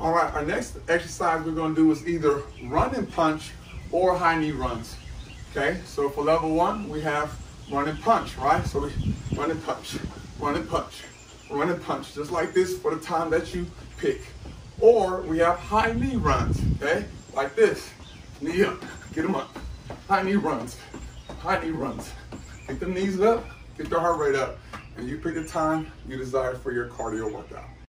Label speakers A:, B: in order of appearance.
A: All right, our next exercise we're gonna do is either run and punch or high knee runs. Okay, so for level 1, we have run and punch, right? So we run and punch, run and punch, run and punch, just like this for the time that you pick. Or we have high knee runs, okay? Like this, knee up, get them up. High knee runs, high knee runs. Get the knees up, get the heart rate up, and you pick the time you desire for your cardio workout.